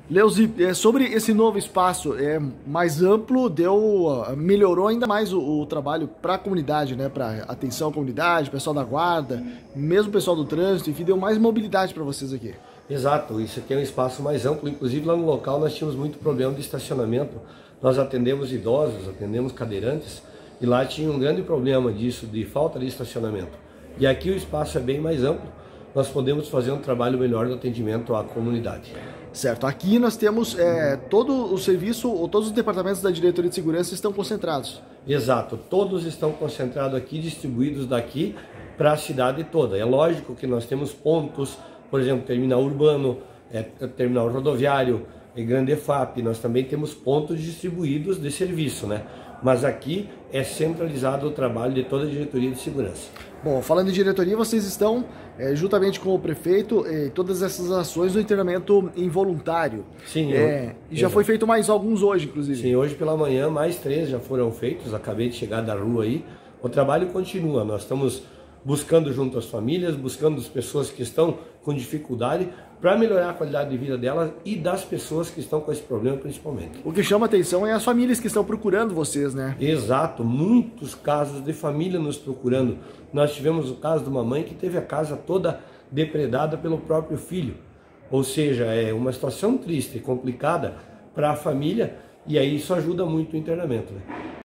Leuzi, sobre esse novo espaço mais amplo, melhorou ainda mais o trabalho para a comunidade, né? Para atenção à comunidade, pessoal da guarda, mesmo o pessoal do trânsito, enfim, deu mais mobilidade para vocês aqui. Exato, isso aqui é um espaço mais amplo, inclusive lá no local nós tínhamos muito problema de estacionamento, nós atendemos idosos, atendemos cadeirantes, e lá tinha um grande problema disso, de falta de estacionamento. E aqui o espaço é bem mais amplo, nós podemos fazer um trabalho melhor de atendimento à comunidade. Certo, aqui nós temos todo o serviço, ou todos os departamentos da Diretoria de Segurança estão concentrados. Exato, todos estão concentrados aqui, distribuídos daqui para a cidade toda. É lógico que nós temos pontos, por exemplo, terminal urbano, terminal rodoviário, grande EFAP, nós também temos pontos distribuídos de serviço, né? Mas aqui é centralizado o trabalho de toda a Diretoria de Segurança. Bom, falando em diretoria, vocês estão, juntamente com o prefeito, todas essas ações do internamento involuntário. Sim, e já foi feito mais alguns hoje, inclusive. Sim, hoje pela manhã mais 3 já foram feitos, acabei de chegar da rua aí. O trabalho continua, nós estamos buscando junto às famílias, buscando as pessoas que estão com dificuldade para melhorar a qualidade de vida delas e das pessoas que estão com esse problema principalmente. O que chama atenção é as famílias que estão procurando vocês, né? Exato, muitos casos de família nos procurando. Nós tivemos o caso de uma mãe que teve a casa toda depredada pelo próprio filho. Ou seja, é uma situação triste e complicada para a família, e aí isso ajuda muito o internamento, né?